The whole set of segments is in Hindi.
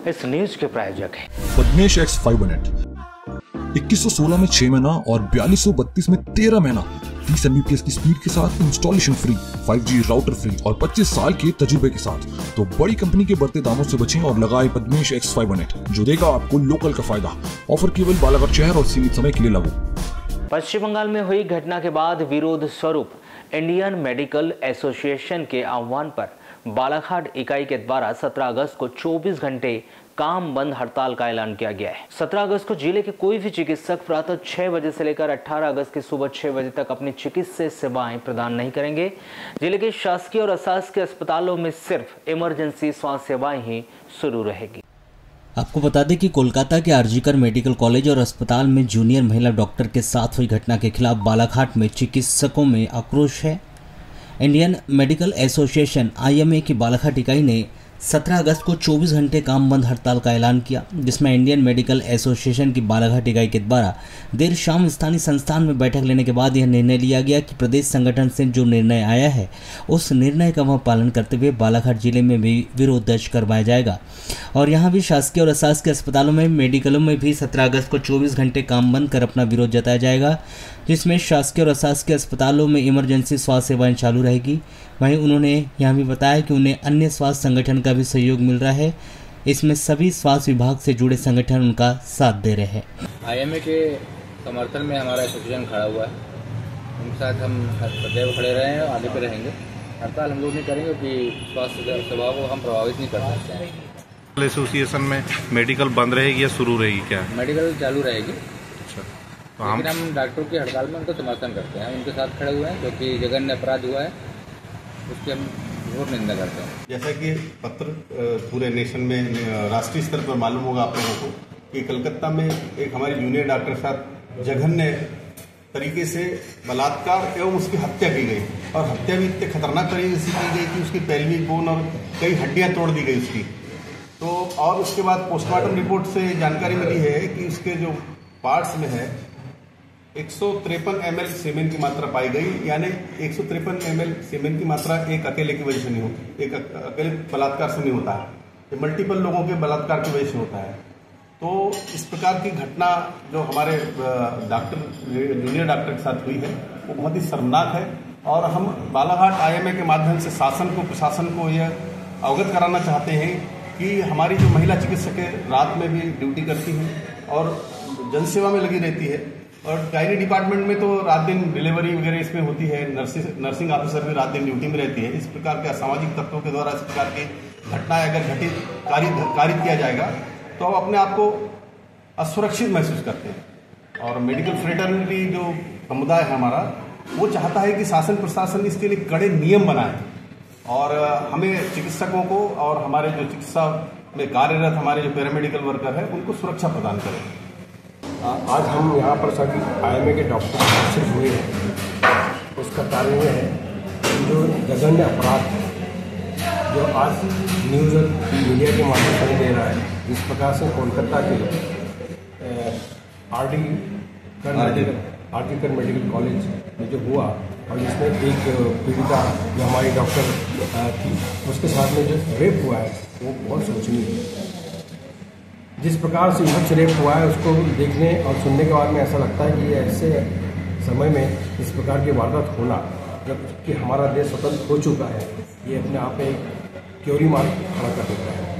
इस न्यूज के प्रायोजक हैं पद्मेश X फाइबरनेट। 2116 में 6 महीना और 4232 में 13 महीना, 30 Mbps की स्पीड के साथ, installation free, 5G router free और 25 साल के तजुर्बे के साथ। तो बड़ी कंपनी के बढ़ते दामों से बचें और लगाएं पद्मेश X फाइबरनेट, जो देगा आपको लोकल का फायदा। ऑफर केवल बालाघाट शहर और सीमित समय के लिए लागू। पश्चिम बंगाल में हुई घटना के बाद विरोध स्वरूप इंडियन मेडिकल एसोसिएशन के आह्वान पर बालाघाट इकाई के द्वारा 17 अगस्त को 24 घंटे काम बंद हड़ताल का ऐलान किया गया है। 17 अगस्त को जिले के कोई भी चिकित्सक प्रातः 6 बजे से लेकर 18 अगस्त की सुबह 6 बजे तक अपनी चिकित्सीय सेवाएं प्रदान नहीं करेंगे। जिले के शासकीय और अशासकीय अस्पतालों में सिर्फ इमरजेंसी स्वास्थ्य सेवाएं ही शुरू रहेगी। आपको बता दें कि कोलकाता के आरजीकर मेडिकल कॉलेज और अस्पताल में जूनियर महिला डॉक्टर के साथ हुई घटना के खिलाफ बालाघाट में चिकित्सकों में आक्रोश है। इंडियन मेडिकल एसोसिएशन IMA की बालाघाट इकाई ने 17 अगस्त को 24 घंटे काम बंद हड़ताल का ऐलान किया, जिसमें इंडियन मेडिकल एसोसिएशन की बालाघाट इकाई के द्वारा देर शाम स्थानीय संस्थान में बैठक लेने के बाद यह निर्णय लिया गया कि प्रदेश संगठन से जो निर्णय आया है उस निर्णय का वह पालन करते हुए बालाघाट जिले में भी विरोध दर्ज करवाया जाएगा और यहाँ भी शासकीय और अशासकीय अस्पतालों में मेडिकलों में भी 17 अगस्त को 24 घंटे काम बंद कर अपना विरोध जताया जाएगा, जिसमें शासकीय और अशासकीय अस्पतालों में इमरजेंसी स्वास्थ्य सेवाएं चालू रहेगी। वहीं उन्होंने यह भी बताया कि उन्हें अन्य स्वास्थ्य संगठन का भी सहयोग मिल रहा है। इसमें सभी स्वास्थ्य विभाग से जुड़े संगठन उनका साथ दे रहे हैं। IMA के समर्थन में हमारा एसोसिएशन खड़ा हुआ है, उनके साथ हम सदैव खड़े रहे हैं और आगे पे रहेंगे। हड़ताल हम लोग नहीं करेंगे क्योंकि स्वास्थ्य सेवाओं को हम प्रभावित नहीं कर सकते हैं। एसोसिएशन में मेडिकल बंद रहेगी या शुरू रहेगी? क्या मेडिकल चालू रहेगी। अच्छा, तो हम डॉक्टरों की हड़ताल में उनको समर्थन करते हैं, उनके साथ खड़े हुए हैं क्योंकि जघन्य अपराध हुआ है, उसकी हम घोर निंदा करते हैं। जैसा कि पत्र पूरे नेशन में राष्ट्रीय स्तर पर मालूम होगा आप लोगों को कि कलकत्ता में एक हमारे जूनियर डॉक्टर के साथ जघन्य तरीके से बलात्कार एवं उसकी हत्या की गई और हत्या भी इतने खतरनाक तरीके से की गई कि उसकी पैल्विक बोन और कई हड्डियां तोड़ दी गई उसकी। तो और उसके बाद पोस्टमार्टम रिपोर्ट से जानकारी मिली है कि उसके जो पार्ट्स में है 153 ml सीमेन की मात्रा पाई गई, यानी 153 ml सीमेन की मात्रा एक अकेले की वजह से नहीं होती, एक अकेले बलात्कार से नहीं होता है, ये मल्टीपल लोगों के बलात्कार की वजह से होता है। तो इस प्रकार की घटना जो हमारे जूनियर डॉक्टर के साथ हुई है वो बहुत ही शर्मनाक है और हम बालाघाट IMA के माध्यम से शासन को, प्रशासन को यह अवगत कराना चाहते हैं कि हमारी जो महिला चिकित्सक रात में भी ड्यूटी करती हैं और जनसेवा में लगी रहती है और गायनी डिपार्टमेंट में तो रात दिन डिलीवरी वगैरह इसमें होती है, नर्सिंग ऑफिसर भी रात दिन ड्यूटी में रहती है। इस प्रकार के असामाजिक तत्वों के द्वारा इस प्रकार की घटनाएं अगर कारित किया जाएगा तो हम अपने आप को असुरक्षित महसूस करते हैं और मेडिकल फ्रेटर्निटी जो समुदाय है हमारा वो चाहता है कि शासन प्रशासन इसके लिए कड़े नियम बनाए और हमें चिकित्सकों को और हमारे जो चिकित्सा में कार्यरत हमारे जो पैरामेडिकल वर्कर है उनको सुरक्षा प्रदान करें। आज हम यहाँ पर सभी IMA के डॉक्टर उपस्थित हुए हैं, उसका कारण ये है कि जो जघन्य अपराध जो आज न्यूज़ और मीडिया के माध्यम से दे रहा है, जिस प्रकार से कोलकाता के आरजीकर मेडिकल कॉलेज में जो हुआ और जिसमें एक पीड़िता जो हमारी डॉक्टर थी उसके साथ में जो रेप हुआ है वो बहुत सोचनीय है। जिस प्रकार से युवक रेप हुआ है उसको देखने और सुनने के बाद में ऐसा लगता है कि ऐसे समय में इस प्रकार की वारदात होना, जबकि हमारा देश स्वतंत्र हो चुका है, ये अपने आप में एक क्योरी मार्क खड़ा कर देता है।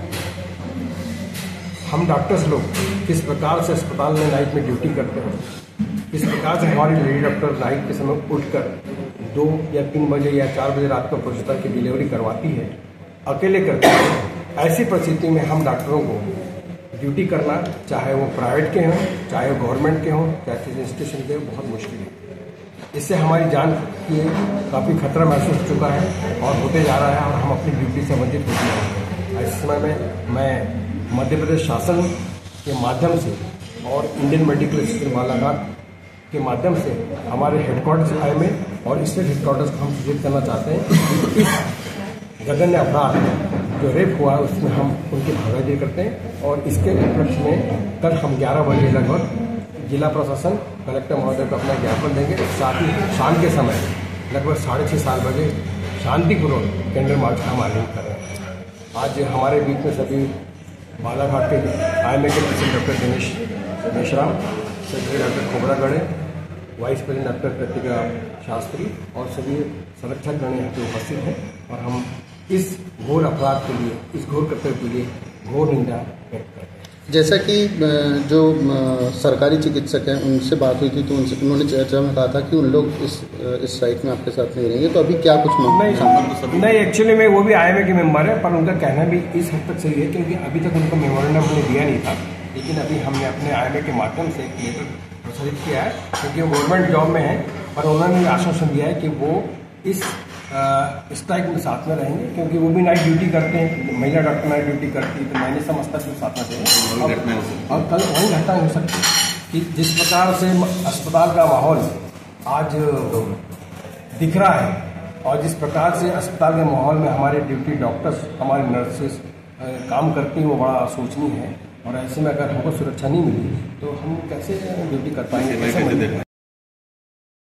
हम डॉक्टर्स लोग किस प्रकार से अस्पताल में नाइट में ड्यूटी करते हैं, किस प्रकार से हमारी लेडी डॉक्टर नाइट के समय उठकर 2 या 3 बजे या 4 बजे रात को प्रोजेक्टर की डिलीवरी करवाती है, अकेले करती है। ऐसी परिस्थिति में हम डॉक्टरों को ड्यूटी करना, चाहे वो प्राइवेट के हों, चाहे वो गवर्नमेंट के हों, चाहे किसी इंस्टीट्यूशन के, बहुत मुश्किल है। इससे हमारी जान की काफ़ी खतरा महसूस हो चुका है और होते जा रहा है और हम अपनी ड्यूटी से वंचित होते जा रहे हैं। इस समय में मैं मध्य प्रदेश शासन के माध्यम से और इंडियन मेडिकल एसोसिएशन बालाघाट के माध्यम से हमारे हेडक्वार्टर्स IMA और स्टेट हेडक्वार्टर्स को हम सूचित करना चाहते हैं कि इस जघन्य अपराध जो रेप हुआ है उसमें हम उनकी भागीदारी करते हैं और इसके उपलक्ष्य में कल हम 11 बजे लगभग जिला प्रशासन कलेक्टर महोदय को अपना ज्ञापन देंगे। साथ ही शाम के समय लगभग 6:30-7 बजे शांतिपूर्वक कैंडल मार्च का हम आयोजन कर रहे हैं। आज हमारे बीच में सभी बालाघाट के IMA के president doctor Dinesh Meshram, secretary doctor Khobragade, vice president doctor Kritika Shastri और सभी संरक्षक गण यहाँ पे उपस्थित हैं और हम इस घोर अपराध के लिए, इस घोर कर्तव्य के लिए घोर निंदा व्यक्त करते हैं। जैसा कि जो सरकारी चिकित्सक हैं उनसे बात हुई थी तो उन्होंने चर्चा में कहा था कि उन लोग इस स्ट्राइक में आपके साथ नहीं रहेंगे, तो अभी क्या कुछ नहीं, एक्चुअली में वो भी IMA के मेंबर है, पर उनका कहना भी इस हद तक सही है क्योंकि अभी तक उनको मेमोरेंडम हमने दिया नहीं था, लेकिन अभी हमने अपने IMA के माध्यम से एक लेटर प्रसारित किया है क्योंकि वो गवर्नमेंट जॉब में है, पर उन्होंने आश्वासन दिया है कि वो इस स्ट्राइक में साथ में रहेंगे क्योंकि वो भी नाइट ड्यूटी करते हैं, महिला डॉक्टर नाइट ड्यूटी करती है, तो मैंने समझता कि साथ में थे और कल वही घटना हो सकती है कि जिस प्रकार से अस्पताल का माहौल आज दिख रहा है और जिस प्रकार से अस्पताल के माहौल में हमारे ड्यूटी डॉक्टर्स, हमारे नर्सेस काम करती हैं, वो बड़ा सोचनीय है और ऐसे में अगर हमको सुरक्षा नहीं मिली तो हम कैसे ड्यूटी कर पाएंगे, कैसे